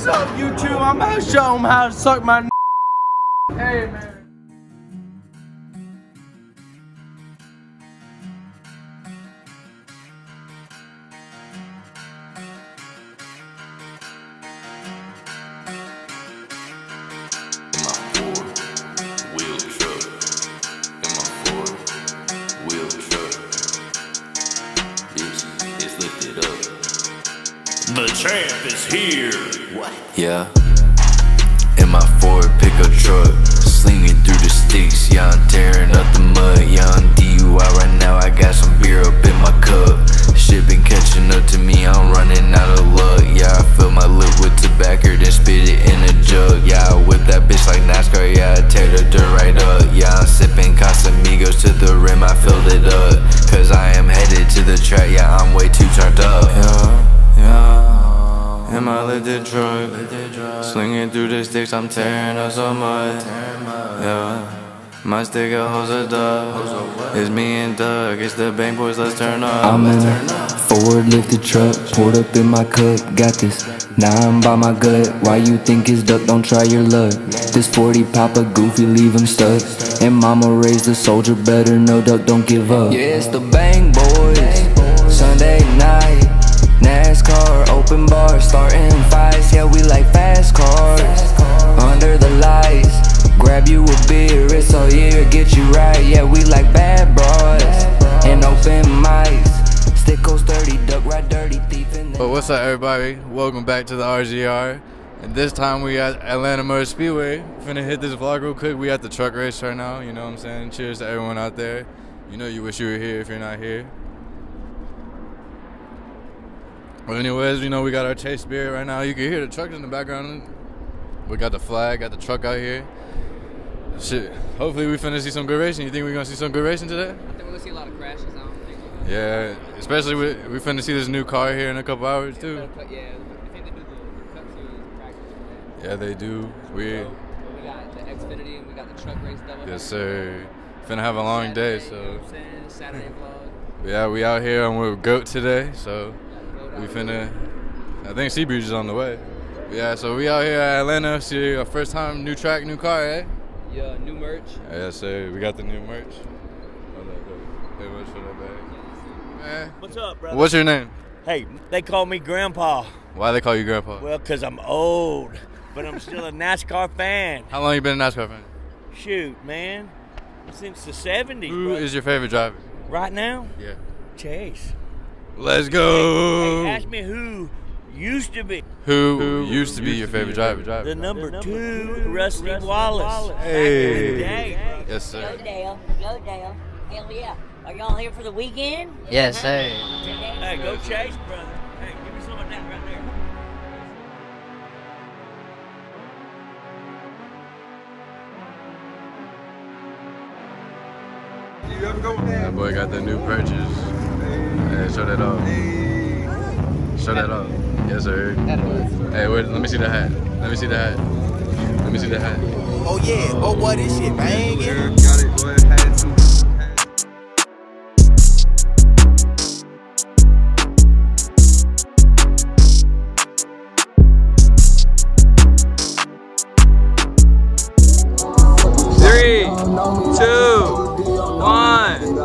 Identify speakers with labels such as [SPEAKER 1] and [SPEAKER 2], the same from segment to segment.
[SPEAKER 1] What's up, YouTube? I'm gonna show them how to suck my Hey, man.
[SPEAKER 2] The champ is here. What?
[SPEAKER 3] Yeah. In my Ford pickup truck, slinging through the sticks. Yeah, I'm tearing up the mud. Yeah, I'm DUI right now. I got some beer up in my cup. Shit been catching up to me. I'm running out of luck. Yeah, I fill my lip with tobacco, then spit it in a jug. Yeah, I whip that bitch like NASCAR. Yeah, I tear the dirt right up. Yeah, I'm sipping Casamigos to the rim. I filled it up, cause I am headed to the track. Yeah, I'm way too turned up. Yeah, in my lifted truck, slinging through the sticks, I'm tearing up so much. Yeah, my stick got hoes a dub. It's me and Doug, it's the Bang Boys, let's turn up.
[SPEAKER 4] I'm in a forward lifted truck, poured up in my cup, got this. Now I'm by my gut, why you think it's duck, don't try your luck. This 40 pop a goofy, leave him stuck. And mama raised a soldier, better know duck, don't give up. Yeah, it's the Bang Boys, Sunday night. NASCAR, open bar, starting fights. Yeah, we like fast cars. Under the lights, grab you a beer, it's all year, get you right. Yeah, we like bad bras and open mics. Stick goes 30, duck ride dirty, thief in the
[SPEAKER 1] But what's up, everybody? Welcome back to the RGR. And this time we at Atlanta Motor Speedway. Finna hit this vlog real quick. We at the truck race right now, you know what I'm saying? Cheers to everyone out there. You know you wish you were here if you're not here. Well, anyways, you know we got our Chase beer right now. You can hear the trucks in the background. We got the flag, got the truck out here. Shit, hopefully we finna see some good racing. You think we're gonna see some good racing today?
[SPEAKER 5] I think we're gonna see a lot of crashes. I don't think.
[SPEAKER 1] Yeah, especially we finna see this new car here in a couple hours too.
[SPEAKER 5] Yeah, I think they do the Cup Series practice today.
[SPEAKER 1] Yeah, they do. We
[SPEAKER 5] got the Xfinity and we got the truck race double.
[SPEAKER 1] Yes, sir. Finna have a long day, so.
[SPEAKER 5] You know what I'm saying? Saturday vlog.
[SPEAKER 1] Yeah, we out here and we're GOAT today, so. We finna, I think Seabreeze is on the way. Yeah, so we out here at Atlanta, see our first time, new track, new car, eh?
[SPEAKER 5] Yeah, new merch.
[SPEAKER 1] Yes, sir. We got the new merch. Hey, much for that bag. Man.
[SPEAKER 2] What's up, brother?
[SPEAKER 1] What's your name?
[SPEAKER 2] Hey, they call me Grandpa.
[SPEAKER 1] Why they call you Grandpa?
[SPEAKER 2] Well, because I'm old, but I'm still a NASCAR fan.
[SPEAKER 1] How long you been a NASCAR fan?
[SPEAKER 2] Shoot, man. Since the 70s,
[SPEAKER 1] Who is your favorite driver?
[SPEAKER 2] Right now?
[SPEAKER 1] Yeah.
[SPEAKER 2] Chase.
[SPEAKER 1] Let's go.
[SPEAKER 2] Hey, ask me who used to be.
[SPEAKER 1] Who used to be your favorite driver?
[SPEAKER 2] The number 2, Rusty Wallace.
[SPEAKER 1] Hey.
[SPEAKER 2] Day,
[SPEAKER 1] yes, sir.
[SPEAKER 6] Go Dale. Go Dale. Hell yeah. Are y'all here for the weekend?
[SPEAKER 5] Yes, sir.
[SPEAKER 2] Hey, go Chase, brother. Hey, give me some of that right there.
[SPEAKER 1] That boy got the new purchase. Hey, show that off. Show that off. Yes, sir. Hey, wait, let me see the hat. Let me see the hat. Let me see the hat.
[SPEAKER 7] Oh yeah, oh boy, this shit banging.
[SPEAKER 8] Got it, boy, had to. Three, 2, 1.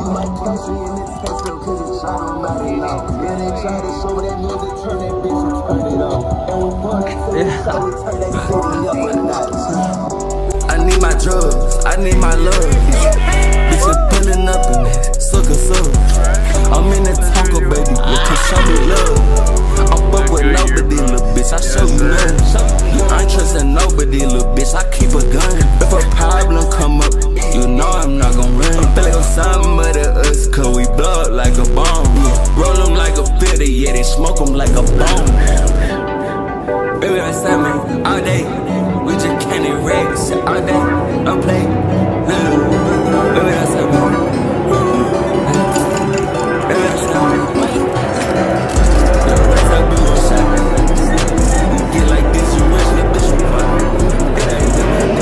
[SPEAKER 4] I need my drugs, I need my love. Bitches pulling up in it, sucker suck. I'm in that Tonka, baby, you can show me love. I'm fuck with nobody, little bitch, I show you love. I ain't trusting nobody, little bitch, I keep a gun. If a problem come up, you know I'm not gon' run. I feel like I'm somebody us, cause we blow up like a bomb. Roll them like a 50, yeah, they smoke them like a bomb. Baby, that's me all day. We just can't erase shit all day. Don't play. Baby, that's me. Baby, that's me. Yeah, what's up, do a shot. Get like this, you rich, that bitch, you fuck. It ain't good.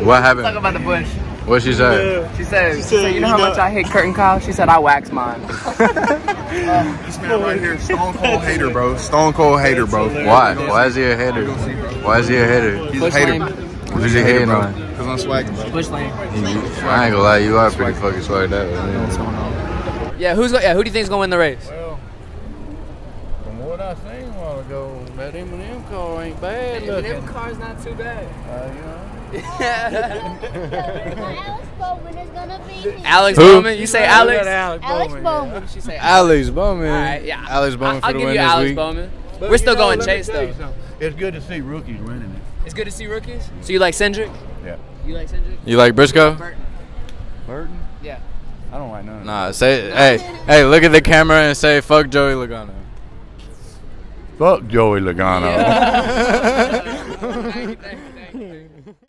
[SPEAKER 1] What happened?
[SPEAKER 5] Talk about the bush.
[SPEAKER 1] What she said?
[SPEAKER 5] She said, you know how much I hate curtain call? She said, I wax mine.
[SPEAKER 7] This man right here, stone cold hater, bro. Stone cold hater, bro.
[SPEAKER 1] Why? Why is he a hater? Why is he a hater?
[SPEAKER 7] He's a hater.
[SPEAKER 1] Who's he hating on?
[SPEAKER 7] Because I'm swagging, bro.
[SPEAKER 5] Bush lane.
[SPEAKER 1] I ain't gonna lie, you are pretty fucking swagged out.
[SPEAKER 5] Yeah, who do you think's gonna win the race?
[SPEAKER 1] Well, from what I seen a while ago, that M&M car ain't bad looking.
[SPEAKER 5] Them car's not too bad.
[SPEAKER 1] You know.
[SPEAKER 5] Alex
[SPEAKER 1] Who?
[SPEAKER 5] Bowman? You say Alex?
[SPEAKER 6] Alex Bowman.
[SPEAKER 5] She say
[SPEAKER 1] Alex Bowman.
[SPEAKER 5] All right, yeah.
[SPEAKER 1] Alex Bowman for
[SPEAKER 5] I'll
[SPEAKER 1] the
[SPEAKER 5] give
[SPEAKER 1] win
[SPEAKER 5] you
[SPEAKER 1] this
[SPEAKER 5] Alex
[SPEAKER 1] week.
[SPEAKER 5] Bowman. We're still going Chase though.
[SPEAKER 7] It's good to see rookies winning it.
[SPEAKER 5] It's good to see rookies. So you like Cindric?
[SPEAKER 7] Yeah.
[SPEAKER 5] You like Cindric?
[SPEAKER 1] You like Briscoe?
[SPEAKER 5] Burton.
[SPEAKER 7] Burton?
[SPEAKER 5] Yeah.
[SPEAKER 7] I don't like none.
[SPEAKER 1] Nah, say, hey, look at the camera and say, fuck Joey Logano.
[SPEAKER 7] Fuck Joey Logano.
[SPEAKER 5] Thank you.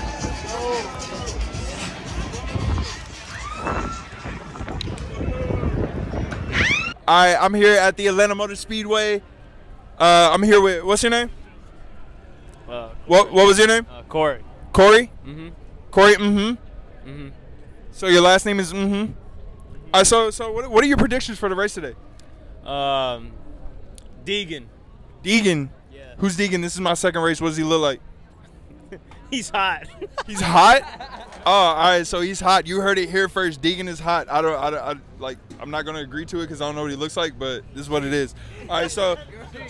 [SPEAKER 9] Alright, I'm here at the Atlanta Motor Speedway. I'm here with, what's your name? What was your name?
[SPEAKER 5] Corey.
[SPEAKER 9] Corey?
[SPEAKER 5] Mm-hmm.
[SPEAKER 9] Corey, mm-hmm.
[SPEAKER 5] Mm-hmm.
[SPEAKER 9] So your last name is mm-hmm. Alright, so what are your predictions for the race today?
[SPEAKER 10] Deegan.
[SPEAKER 9] Deegan?
[SPEAKER 10] Yeah.
[SPEAKER 9] Who's Deegan? This is my second race. What does he look like?
[SPEAKER 10] He's hot.
[SPEAKER 9] He's hot? Oh, all right. So he's hot. You heard it here first. Deegan is hot. I'm not gonna agree to it because I don't know what he looks like, but this is what it is. All right. So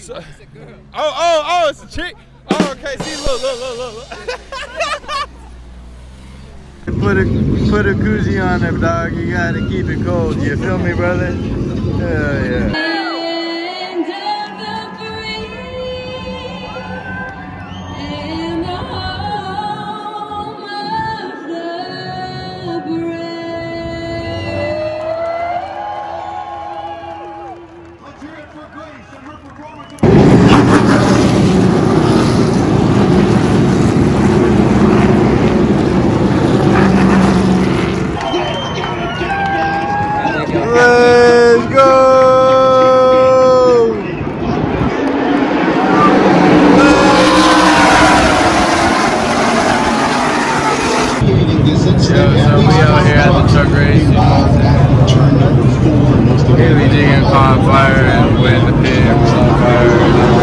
[SPEAKER 9] oh, it's a chick. Oh, okay. See, look.
[SPEAKER 1] Put a koozie on there, dog. You gotta keep it cold. You feel me, brother? Hell yeah. Let's go! So we out here at the truck race. Haley G and on fire and win the pit. We're on fire.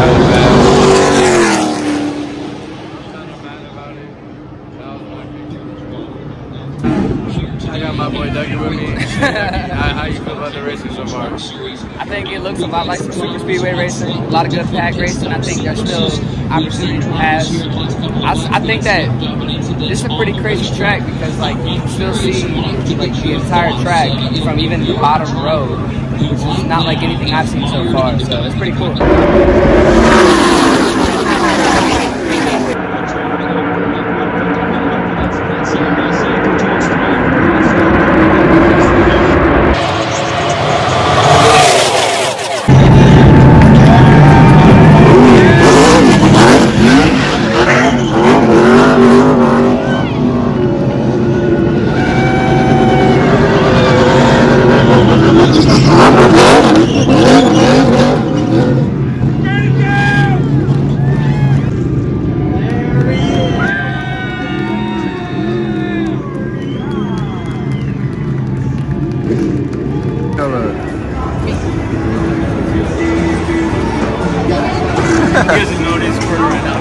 [SPEAKER 1] I got my boy Ducky with me. How you feel about the racing so far?
[SPEAKER 5] I think it looks a lot like some super speedway racing, a lot of good pack racing. I think there's still opportunity to pass. I think that this is a pretty crazy track because like you can still see like the entire track from even the bottom road, which is not like anything I've seen so far. So it's pretty cool.
[SPEAKER 10] You guys know this word right now.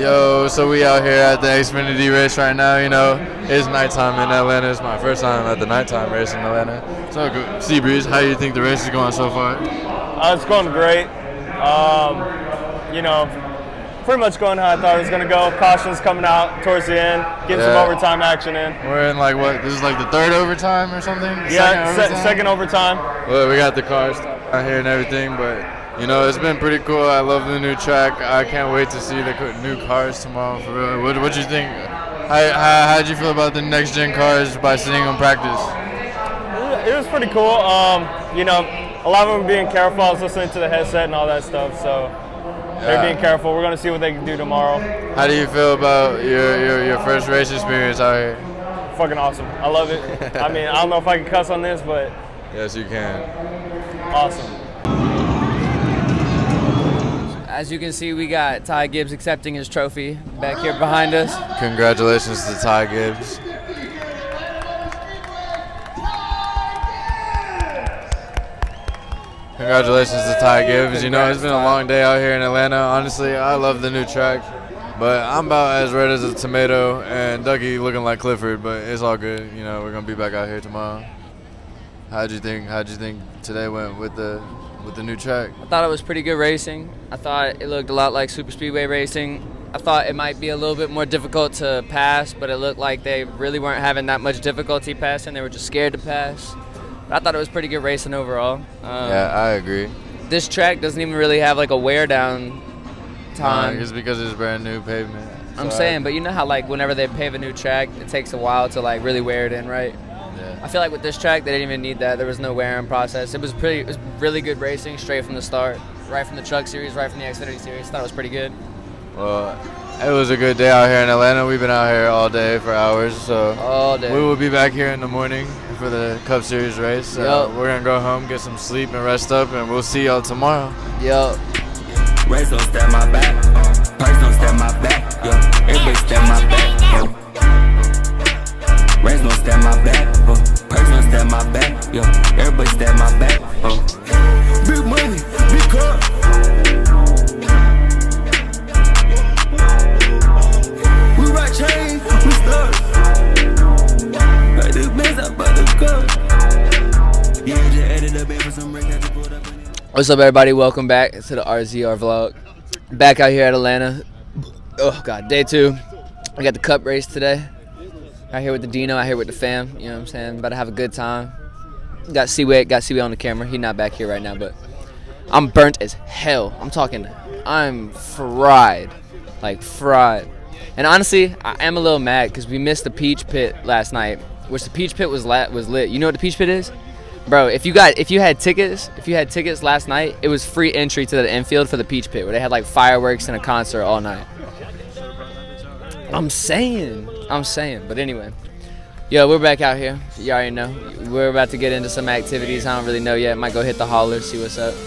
[SPEAKER 1] Yo, so we out here at the Xfinity race right now. You know, it's nighttime in Atlanta. It's my first time at the nighttime race in Atlanta. So, Seabreeze, how do you think the race is going so far?
[SPEAKER 10] It's going great. You know, pretty much going how I thought it was going to go. Caution's coming out towards the end, getting some overtime action in.
[SPEAKER 1] We're in like what? This is like the third overtime or something?
[SPEAKER 10] Yeah, second overtime.
[SPEAKER 1] Well, we got the cars out here and everything, but you know, it's been pretty cool. I love the new track. I can't wait to see the new cars tomorrow for real. What do you think? How did you feel about the next gen cars by seeing them practice?
[SPEAKER 10] It was pretty cool. You know, a lot of them being careful. I was listening to the headset and all that stuff, so they're being careful. We're gonna see what they can do tomorrow.
[SPEAKER 1] How do you feel about your first race experience out here?
[SPEAKER 10] Fucking awesome. I love it. I mean, I don't know if I can cuss on this, but
[SPEAKER 1] yes, you can.
[SPEAKER 10] Awesome.
[SPEAKER 5] As you can see, we got Ty Gibbs accepting his trophy back here behind us.
[SPEAKER 1] Congratulations to Ty Gibbs. Congratulations to Ty Gibbs. You know, it's been a long day out here in Atlanta. Honestly, I love the new track, but I'm about as red as a tomato, and Dougie looking like Clifford, but it's all good. You know, we're gonna be back out here tomorrow. How'd you think today went with the new track?
[SPEAKER 5] I thought it was pretty good racing. I thought it looked a lot like super speedway racing. I thought it might be a little bit more difficult to pass, but it looked like they really weren't having that much difficulty passing. They were just scared to pass. But I thought it was pretty good racing overall.
[SPEAKER 1] Yeah, I agree.
[SPEAKER 5] This track doesn't even really have like a wear down time.
[SPEAKER 1] It's because it's brand new pavement.
[SPEAKER 5] I'm saying, but you know how like whenever they pave a new track, it takes a while to like really wear it in, right?
[SPEAKER 1] Yeah.
[SPEAKER 5] I feel like with this track, they didn't even need that. There was no wear-in process. It was really good racing straight from the start, right from the Truck Series, right from the Xfinity Series. I thought it was pretty good.
[SPEAKER 1] Well, it was a good day out here in Atlanta. We've been out here all day for hours, so
[SPEAKER 5] all day.
[SPEAKER 1] We will be back here in the morning for the Cup Series race. We're gonna go home, get some sleep, and rest up, and we'll see y'all tomorrow.
[SPEAKER 5] Yup.
[SPEAKER 4] Race don't step my back, purse don't step my back, everybody step my back, Race don't step my back, purse don't step my back, everybody step my back, Big money, big car. We ride chains, we stuck. Like the mess up by the cup. Yeah, just added up for some ring, had to pull up.
[SPEAKER 5] What's up, everybody? Welcome back to the RZR vlog. Back out here at Atlanta. Oh God, day 2. We got the Cup race today. Out here with the Dino, out here with the fam. You know what I'm saying? About to have a good time. Got Seaway on the camera. He's not back here right now, but I'm burnt as hell. I'm fried, like fried. And honestly, I am a little mad because we missed the Peach Pit last night, which the Peach Pit was lit. You know what the Peach Pit is? Bro, if you had tickets last night, it was free entry to the infield for the Peach Pit, where they had like fireworks and a concert all night. I'm saying. But anyway, yo, we're back out here. You already know. We're about to get into some activities. I don't really know yet. Might go hit the holler, see what's up.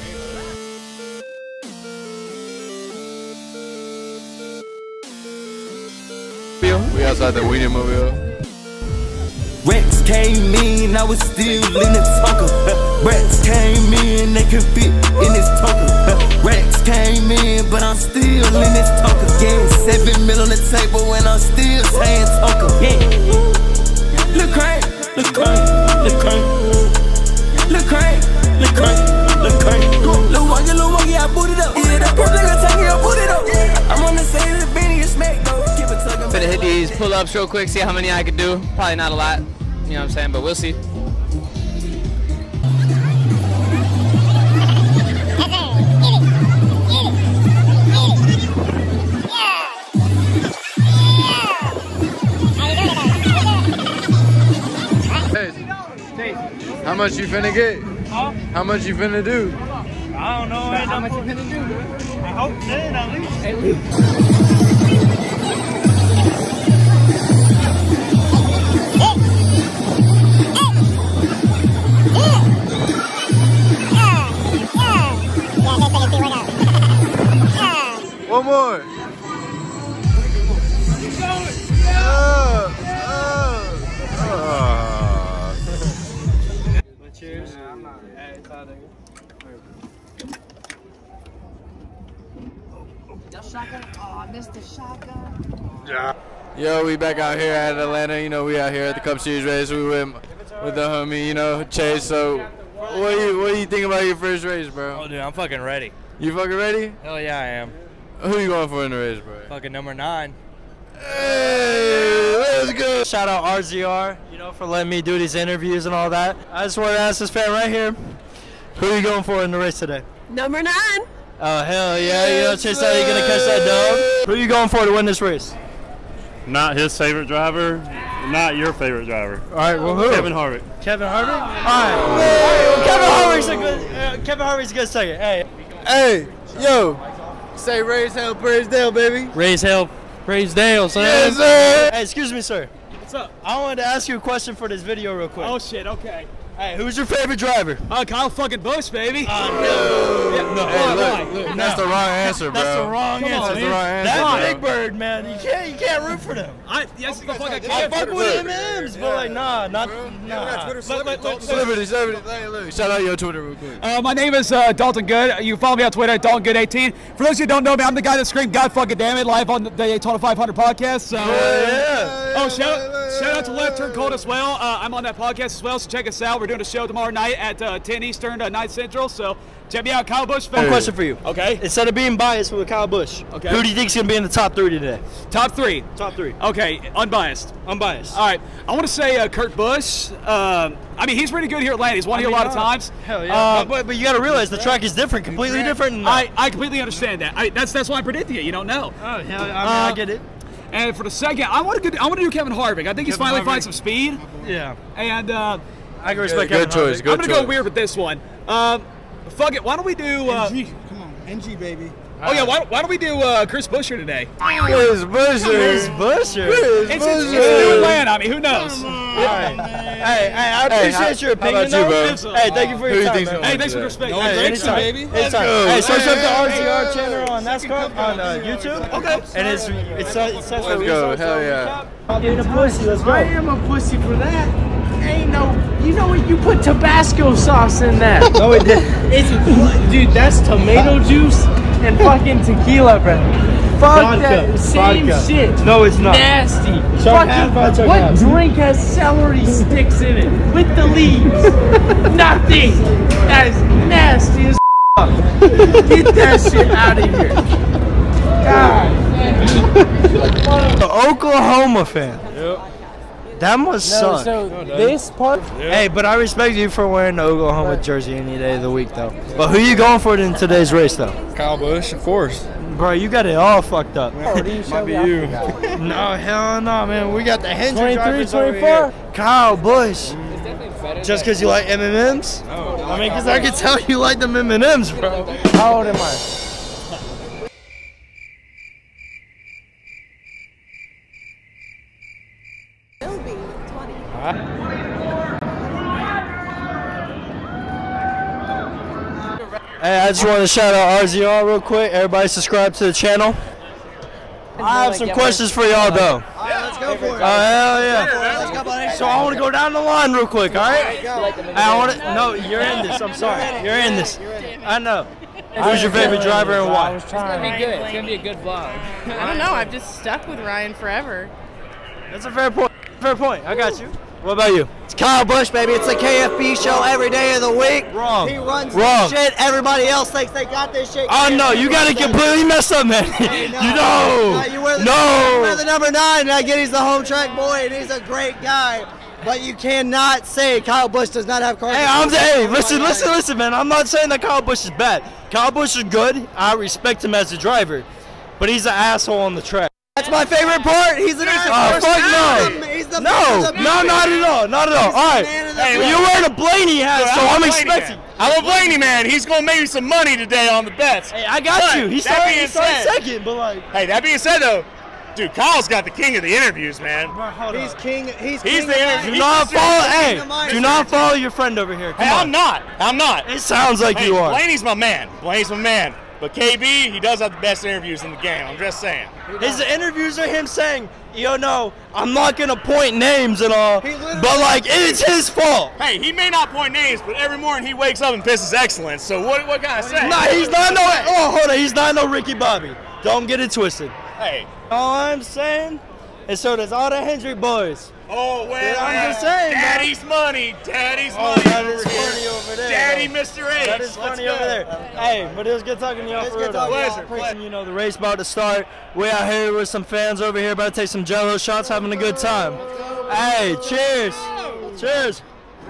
[SPEAKER 1] We outside the Weedy Mobile.
[SPEAKER 4] Rex came in, I was still in the Tonka. Rex came in, they can fit in this Tonka. Rex came in, but I'm still in this Tonka. Yeah, 7 mil on the table, and I'm still saying Tonka. Yeah. Look crank, look crank, look crank. Look crank, look crank, look crank. Look wonky, I boot it up. Yeah, that purple nigga talking, I boot it up. I'm on the side of the Benny and smack, though. Give it to him.
[SPEAKER 5] Finna hit these pull-ups real quick, see how many I can do. Probably not a lot. You know what I'm saying, but we'll see.
[SPEAKER 1] Hey, how much you finna get?
[SPEAKER 10] Huh?
[SPEAKER 1] How much you finna do?
[SPEAKER 10] I don't know. How much you finna do? I hope 10 at least.
[SPEAKER 1] One more.
[SPEAKER 10] Cheers.
[SPEAKER 11] just a shotgun.
[SPEAKER 1] Yeah. Yo, we back out here at Atlanta. You know, we out here at the Cup Series race. We went with the homie, you know, Chase. So, what do you think about your first race, bro?
[SPEAKER 12] Oh, dude, I'm fucking ready.
[SPEAKER 1] You fucking ready?
[SPEAKER 12] Hell yeah, I am.
[SPEAKER 1] Who you going for in the race, bro?
[SPEAKER 12] Fucking number 9.
[SPEAKER 1] Hey, let's go.
[SPEAKER 13] Shout out RZR, you know, for letting me do these interviews and all that. I just want to ask this fan right here, who are you going for in the race today?
[SPEAKER 14] Number 9.
[SPEAKER 13] Oh, hell yeah, you know, Chase, how you going to catch that dub? Who are you going for to win this race?
[SPEAKER 15] Not his favorite driver, not your favorite driver.
[SPEAKER 13] All right, well, who?
[SPEAKER 15] Kevin Harvick.
[SPEAKER 13] Kevin Harvick? All right. Well, Kevin Harvick's a good second.
[SPEAKER 1] Hey, yo, say raise hell, praise Dale, baby.
[SPEAKER 13] Raise hell, praise Dale, son.
[SPEAKER 1] Yes, sir.
[SPEAKER 13] Hey, excuse me, sir.
[SPEAKER 16] What's up?
[SPEAKER 13] I wanted to ask you a question for this video real quick.
[SPEAKER 16] Oh, shit, okay.
[SPEAKER 13] Hey, who's your favorite driver?
[SPEAKER 16] Kyle fucking Busch, baby.
[SPEAKER 13] No.
[SPEAKER 16] Yeah,
[SPEAKER 13] No.
[SPEAKER 1] Hey, look, that's the wrong answer, bro.
[SPEAKER 13] That's the wrong answer.
[SPEAKER 1] That's the wrong answer,
[SPEAKER 13] That's
[SPEAKER 1] bro.
[SPEAKER 13] Big Bird, man. You can't root for them.
[SPEAKER 16] Yes, the fuck I
[SPEAKER 13] I
[SPEAKER 16] can't.
[SPEAKER 13] fuck with M&M's, but like, nah.
[SPEAKER 1] Celebrity. Hey, look, shout out your Twitter real quick.
[SPEAKER 16] My name is Dalton Good. You follow me on Twitter at DaltonGood18. For those of you who don't know me, I'm the guy that screamed "God fucking damn it" live on the Daytona 500 podcast. So, shout out to Left Turn Cold as well. I'm on that podcast as well, so check us out. We're doing a show tomorrow night at 10 Eastern, 9 Central. So check me out, Kyle Busch.
[SPEAKER 13] One question for you.
[SPEAKER 16] Okay.
[SPEAKER 13] Instead of being biased with Kyle Busch,
[SPEAKER 16] okay,
[SPEAKER 13] who do you think's gonna be in the top 3 today?
[SPEAKER 16] Top 3.
[SPEAKER 13] Top 3.
[SPEAKER 16] Okay, unbiased.
[SPEAKER 13] Unbiased.
[SPEAKER 16] All right, I want to say Kurt Busch. I mean, he's pretty good here at Atlanta. He's won here a lot of times.
[SPEAKER 13] Hell yeah. But you got to realize the track is different, completely different.
[SPEAKER 16] I completely understand that. That's why I predict you. You don't know.
[SPEAKER 13] Oh, hell, I get it.
[SPEAKER 16] And for the second, I want to do Kevin Harvick. I think he's finally finding some speed.
[SPEAKER 13] Yeah.
[SPEAKER 16] And
[SPEAKER 13] I can respect
[SPEAKER 1] good choice. Good
[SPEAKER 16] I'm gonna go weird with this one. Fuck it. Why don't we do?
[SPEAKER 17] NG. Come on, NG baby.
[SPEAKER 16] Oh yeah. Why don't we do Chris Buescher today?
[SPEAKER 1] Chris Buescher.
[SPEAKER 16] It's new Atlanta. I mean, who knows?
[SPEAKER 13] All right. Hey, I appreciate your opinion,
[SPEAKER 1] how about you,
[SPEAKER 13] though. Hey, thank you for your time, man.
[SPEAKER 16] Hey, thanks for the respect.
[SPEAKER 13] Hey, anytime, baby. Hey, search up the RZR channel on NASCAR on YouTube. Okay. And it's
[SPEAKER 1] Let's go. Hell yeah.
[SPEAKER 13] I'm being a pussy. Let's go.
[SPEAKER 17] I am a pussy for that. Ain't no, you know what? You put Tabasco sauce in that.
[SPEAKER 13] No, it didn't.
[SPEAKER 17] It's, dude, that's tomato juice and fucking tequila, bro. Fuck
[SPEAKER 13] Vodka.
[SPEAKER 17] that. Same
[SPEAKER 13] Vodka.
[SPEAKER 17] shit.
[SPEAKER 13] No, it's not.
[SPEAKER 17] Nasty.
[SPEAKER 13] Chug half, I chug
[SPEAKER 17] What
[SPEAKER 13] half.
[SPEAKER 17] drink has celery sticks in it with the leaves? Nothing. That is nasty as fuck. Get that shit out of here. God.
[SPEAKER 13] The Oklahoma fan.
[SPEAKER 17] Yep.
[SPEAKER 13] That must suck.
[SPEAKER 17] So this part.
[SPEAKER 13] Hey, but I respect you for wearing the Oklahoma jersey any day of the week, though. But who you going for in today's race, though?
[SPEAKER 9] Kyle Busch, of course.
[SPEAKER 13] Bro, you got it all fucked up.
[SPEAKER 17] Might
[SPEAKER 9] be you.
[SPEAKER 13] No, hell no, man. We got the Hendrick
[SPEAKER 17] 23,
[SPEAKER 13] drivers over
[SPEAKER 17] 24?
[SPEAKER 13] here. Kyle Busch. Just because you like M&M's? I mean, because I can tell you like them M&M's, bro.
[SPEAKER 17] How old am I?
[SPEAKER 13] Hey, I just want to shout out RZR real quick. Everybody subscribe to the channel. I have some questions for y'all, though.
[SPEAKER 17] Let's go for it.
[SPEAKER 13] Oh, hell yeah. So I want to go down the line real quick, all right? I want to. No, you're in this. I'm sorry. You're in this. I know. Who's your favorite driver and why?
[SPEAKER 5] It's gonna be good. It's gonna be a good vlog.
[SPEAKER 14] I don't know. I've just stuck with Ryan forever.
[SPEAKER 13] That's a fair point. Fair point. I got you. What about you?
[SPEAKER 18] It's Kyle Busch, baby. It's the KFB show every day of the week.
[SPEAKER 13] Wrong.
[SPEAKER 18] He runs
[SPEAKER 13] Wrong.
[SPEAKER 18] this shit. Everybody else thinks they got this shit.
[SPEAKER 13] Oh, no. You got it completely messed up, man. You know.
[SPEAKER 18] You wear the,
[SPEAKER 13] No.
[SPEAKER 18] You wear the number 9, and I get he's the home track boy, and he's a great guy. But you cannot say Kyle Busch does not have cars.
[SPEAKER 13] Hey, listen, man. I'm not saying that Kyle Busch is bad. Kyle Busch is good. I respect him as a driver. But he's an asshole on the track.
[SPEAKER 18] That's my favorite part. He's an asshole.
[SPEAKER 13] Fuck no.
[SPEAKER 18] He's the
[SPEAKER 13] No, not at all. Not at all. All right. Hey, you're wearing a Blaney hat, so I'm expecting.
[SPEAKER 19] I'm a Blaney man. He's gonna make me some money today on the bets.
[SPEAKER 13] Hey, I got you. He started second, but like.
[SPEAKER 19] Hey, that being said though, dude, Kyle's got the king of the interviews, man.
[SPEAKER 18] He's king. He's
[SPEAKER 19] the
[SPEAKER 18] king.
[SPEAKER 19] interview.
[SPEAKER 13] Do not follow. Hey, do not follow your friend over here. Come
[SPEAKER 19] Hey,
[SPEAKER 13] on.
[SPEAKER 19] I'm not. I'm not.
[SPEAKER 13] It sounds like you are.
[SPEAKER 19] Blaney's my man. Blaney's my man. But KB, he does have the best interviews in the game. I'm just saying.
[SPEAKER 13] His interviews are him saying, "Yo, no, I'm not gonna point names and all, but like it's his fault."
[SPEAKER 19] Hey, he may not point names, but every morning he wakes up and pisses excellence. So what can I say?
[SPEAKER 13] Nah, he's not no. Oh, hold on, he's not no Ricky Bobby. Don't get it twisted.
[SPEAKER 19] Hey.
[SPEAKER 13] All I'm saying is so does all the Hendrick boys.
[SPEAKER 19] Oh, well,
[SPEAKER 13] I'm just saying,
[SPEAKER 19] Daddy's money. Daddy's money.
[SPEAKER 13] That is
[SPEAKER 19] over here.
[SPEAKER 13] funny over there.
[SPEAKER 19] Daddy,
[SPEAKER 13] bro.
[SPEAKER 19] Mr. H.
[SPEAKER 13] That is funny over there. Hey, but it was good talking to y'all for real.
[SPEAKER 19] Pleasure.
[SPEAKER 13] You know, the race about to start. We out here with some fans over here about to take some Jello shots, having a good time. Hey, cheers. Cheers.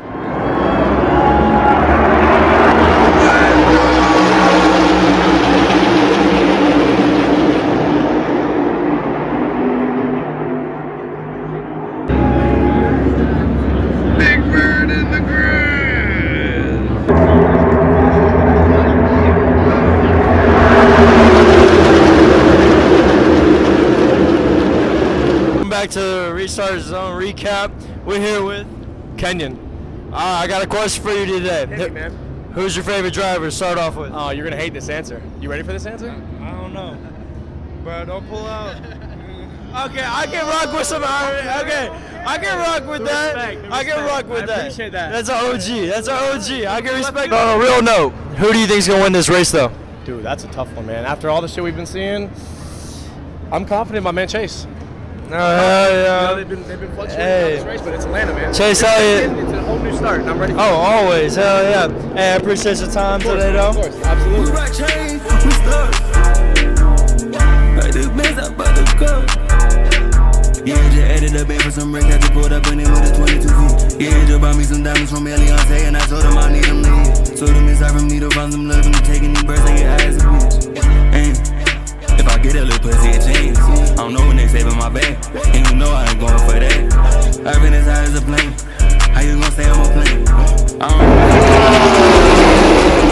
[SPEAKER 13] Back to the restart zone recap. We're here with Kenyon. I got a question for you today.
[SPEAKER 20] Hey, man.
[SPEAKER 13] Who's your favorite driver? Start off with.
[SPEAKER 20] Oh, you're gonna hate this answer. You ready for this answer?
[SPEAKER 13] I don't know, bro. Don't pull out. Okay, I can rock with some. Okay, I can rock with that. I can rock with that.
[SPEAKER 20] I appreciate that.
[SPEAKER 13] That's an OG. That's an OG. I can respect. On a real note, who do you think's gonna win this race, though?
[SPEAKER 20] Dude, that's a tough one, man. After all the shit we've been seeing, I'm confident in my man Chase.
[SPEAKER 13] Yeah.
[SPEAKER 20] You know, they've been fluctuating on this race, but it's Atlanta, man.
[SPEAKER 13] Chase Elliott.
[SPEAKER 20] It's a whole new start, and I'm ready.
[SPEAKER 13] Oh, always. Hell yeah. Hey, I appreciate your time today, though.
[SPEAKER 20] Of course, absolutely.
[SPEAKER 4] We rock chains, we stuck. Like the bands up by the cup. Yeah, just added up in for some wreck. Had to pull up in it with a 22 feet. Yeah, just bought me some diamonds from Eliante, and I told him I need them lead. Told him it's time for me to find some love and taking these birds, they get high as a bitch. And if I get a little pussy, it change. I don't know when they saving my bag. And you know I ain't going for that. I've been as high as a plane. How you gonna say I'm a plane? I don't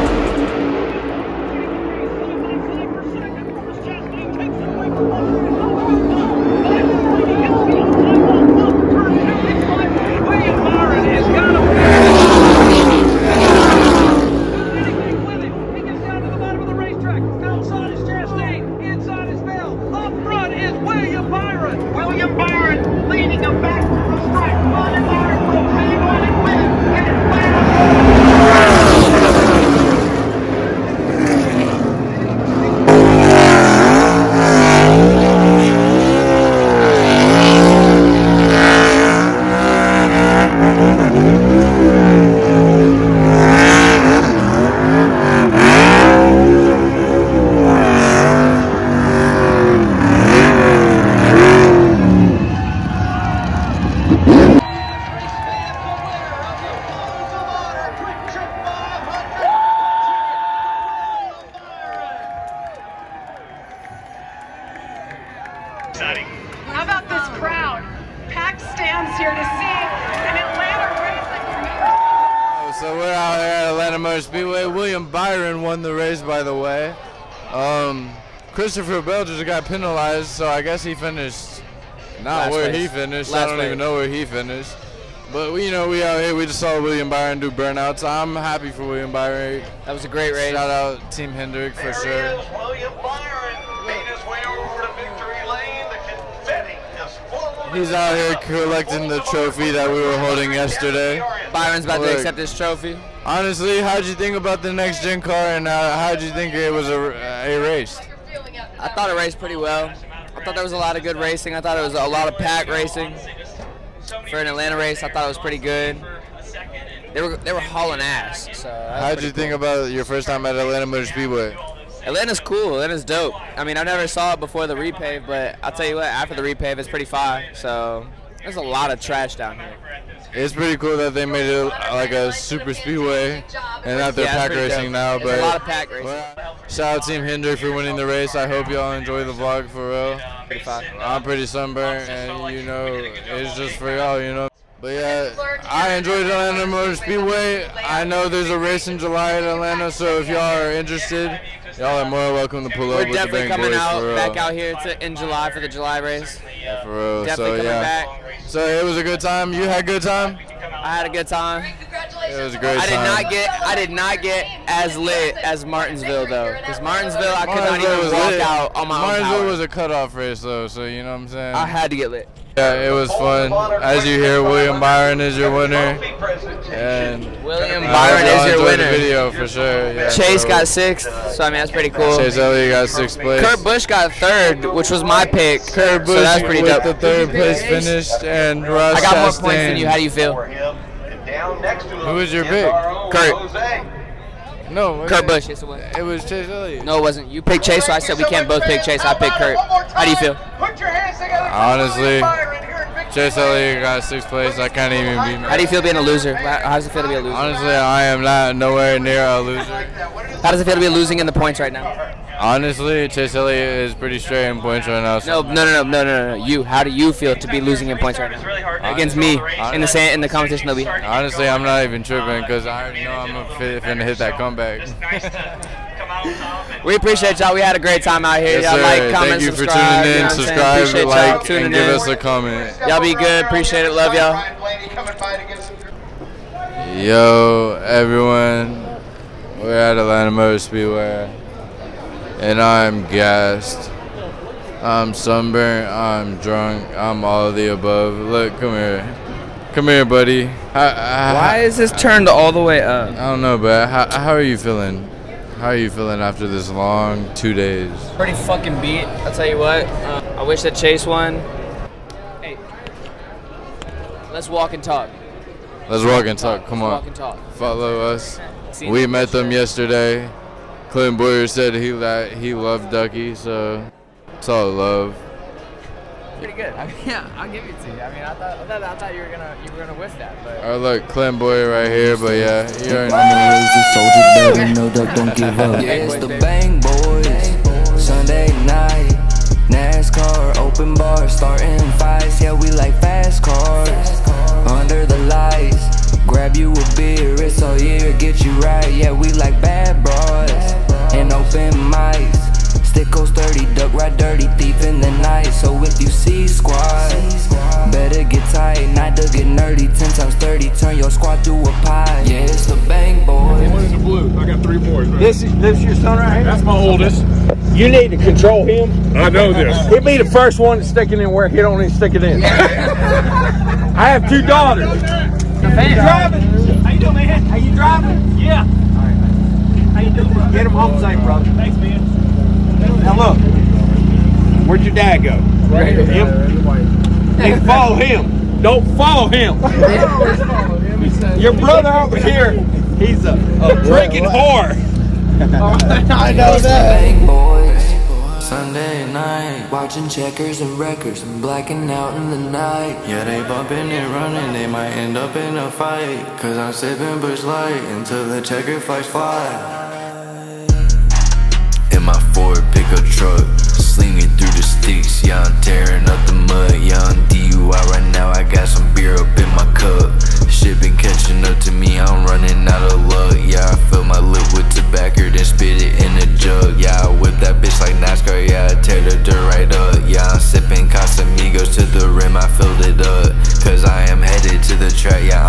[SPEAKER 21] How about this crowd? Packed stands here to see an Atlanta race.
[SPEAKER 1] So we're out here at Atlanta Motor Speedway. William Byron won the race, by the way. Christopher Bell just got penalized, so I guess he finished not where he finished. I don't even know where he finished. But we out here. We just saw William Byron do burnouts. I'm happy for William Byron.
[SPEAKER 5] That was a great race.
[SPEAKER 1] Shout out Team Hendrick for sure.
[SPEAKER 22] William Byron made his way over to victory lane. The confetti is flowing.
[SPEAKER 1] He's out here collecting the trophy that we were holding yesterday.
[SPEAKER 5] Byron's about to accept his trophy.
[SPEAKER 1] Honestly, how'd you think about the next gen car, and how'd you think it was a race?
[SPEAKER 5] I thought it raced pretty well. I thought there was a lot of good racing. I thought it was a lot of pack racing. For an Atlanta race, I thought it was pretty good. They were hauling ass. So
[SPEAKER 1] how'd you think about your first time at Atlanta Motor Speedway?
[SPEAKER 5] Atlanta's cool. Atlanta's dope. I mean, I never saw it before the repave, but I'll tell you what, after the repave, it's pretty fire. So there's a lot of trash down here.
[SPEAKER 1] It's pretty cool that they made it like a super speedway and not their pack racing now. But
[SPEAKER 5] a lot of pack racing.
[SPEAKER 1] Shout out Team Hendrick for winning the race. I hope y'all enjoy the vlog for real.
[SPEAKER 5] Pretty fun.
[SPEAKER 1] I'm pretty sunburned, and it's just for y'all, But yeah, I enjoyed Atlanta Motor Speedway. I know there's a race in July at Atlanta, so if y'all are interested, y'all are more welcome to pull up with the
[SPEAKER 5] definitely
[SPEAKER 1] Bang
[SPEAKER 5] coming
[SPEAKER 1] Boys
[SPEAKER 5] out
[SPEAKER 1] for real.
[SPEAKER 5] back out here in July for the July race.
[SPEAKER 1] Yeah, for real.
[SPEAKER 5] Definitely coming back.
[SPEAKER 1] So it was a good time. You had a good time?
[SPEAKER 5] I had a good time.
[SPEAKER 1] It was a great time.
[SPEAKER 5] I did not get as lit as Martinsville though, because Martinsville I could not even walk out on my own power.
[SPEAKER 1] Martinsville was a cutoff race though, so you know what I'm saying.
[SPEAKER 5] I had to get lit.
[SPEAKER 1] Yeah, it was fun. As you hear, William Byron is your winner. And
[SPEAKER 5] William Byron is your winner.
[SPEAKER 1] The video for sure. Yeah,
[SPEAKER 5] Chase got 6th, so I mean that's pretty cool.
[SPEAKER 1] Chase Elliott got 6th place.
[SPEAKER 5] Kurt Busch got 3rd, which was my pick.
[SPEAKER 1] Kurt Busch
[SPEAKER 5] so that's pretty
[SPEAKER 1] with
[SPEAKER 5] dope.
[SPEAKER 1] the 3rd place finished, and Ross
[SPEAKER 5] I got more
[SPEAKER 1] Chastain.
[SPEAKER 5] points than you. How do you feel?
[SPEAKER 1] Who was your pick?
[SPEAKER 5] Kurt.
[SPEAKER 1] No,
[SPEAKER 5] Kurt Busch. Yes,
[SPEAKER 1] it was Chase Elliott.
[SPEAKER 5] No, it wasn't. You picked Chase, so I said we can't both pick Chase. I picked Kurt. How do you feel?
[SPEAKER 1] Honestly, Chase Elliott got 6th place. I can't even be mad.
[SPEAKER 5] How do you feel being a loser? How does it feel to be a loser?
[SPEAKER 1] Honestly, I am not nowhere near a loser.
[SPEAKER 5] How does it feel to be losing in the points right now?
[SPEAKER 1] Honestly, Chase Elliott is pretty straight in points right now. So.
[SPEAKER 5] No. You. How do you feel to be losing in points right now against me in the competition that we have?
[SPEAKER 1] Honestly, I'm not even tripping because I already know I'm gonna hit that comeback.
[SPEAKER 5] We appreciate y'all. We had a great time out here.
[SPEAKER 1] Yes,
[SPEAKER 5] y'all
[SPEAKER 1] sir.
[SPEAKER 5] like, comment,
[SPEAKER 1] Thank you
[SPEAKER 5] subscribe.
[SPEAKER 1] for tuning in.
[SPEAKER 5] You know
[SPEAKER 1] Subscribe, like, and give us a comment.
[SPEAKER 5] Y'all be good. Appreciate it. Love y'all.
[SPEAKER 1] Yo, everyone. We're at Atlanta Motor Speedway. And I'm gassed. I'm sunburnt. I'm drunk. I'm all of the above. Look, come here. Come here, buddy.
[SPEAKER 5] Why is this turned all the way up?
[SPEAKER 1] I don't know, but how are you feeling? How are you feeling after this long 2 days?
[SPEAKER 5] Pretty fucking beat. I'll tell you what. I wish that Chase won. Hey, let's walk and talk.
[SPEAKER 1] Let's walk and talk. Come on.
[SPEAKER 5] Walk and talk.
[SPEAKER 1] Follow us. We met them yesterday. Clint Boyer said he loved Ducky, so it's all love.
[SPEAKER 5] Pretty good. I mean, yeah, I'll give it to you. I mean, I thought you were gonna whiff that, but.
[SPEAKER 1] All right, look, Clint Boyer right here, but yeah, you already
[SPEAKER 4] know. No duck, don't give up. Yeah, it's the Bang Boys. Sunday night, NASCAR open bar, starting fights. Yeah, we like fast cars. Under the lights, grab you a beer. It's all year, get you right. Yeah, we like bad bras and open mics. Stick goes 30, duck ride dirty, thief in the night. So if you see squad, better get tight, not to get nerdy. 10 times 30, turn your squad to a pie. Yeah, it's the Bang Boys.
[SPEAKER 2] One in the blue. I got 3 more. Right?
[SPEAKER 17] This is your son right here?
[SPEAKER 2] That's my oldest.
[SPEAKER 17] You need to control him.
[SPEAKER 2] I know this.
[SPEAKER 17] He'll be the first one to stick it in where he don't even stick it in. I have 2 daughters. How you driving?
[SPEAKER 2] How you doing, man?
[SPEAKER 17] How you driving?
[SPEAKER 2] Yeah.
[SPEAKER 17] All right, man.
[SPEAKER 2] How you doing, bro?
[SPEAKER 17] Get him home safe, brother.
[SPEAKER 2] Thanks, man.
[SPEAKER 17] Now look, where'd your dad go?
[SPEAKER 2] Right here.
[SPEAKER 17] Him? Hey, follow him. Don't follow him. Your brother over here, he's a drinking whore.
[SPEAKER 4] I know that. Bang Boys. Sunday night, watching checkers and records and blacking out in the night. Yeah, they bumping and running, they might end up in a fight. Cause I'm sipping Busch Light until the checker flags fly. In my Ford pickup truck, slinging through the sticks. Yeah, I'm tearing up the mud. Yeah, I'm DUI right now, I got some beer up in my cup. Shit been catching up to me, I'm running out of luck. Yeah, I fill my lip with tobacco, then spit it in a jug. Yeah, I whip that bitch like NASCAR, yeah, I tear the dirt right up. Yeah, I'm sipping Casamigos to the rim, I filled it up. Cause I am headed to the track, yeah,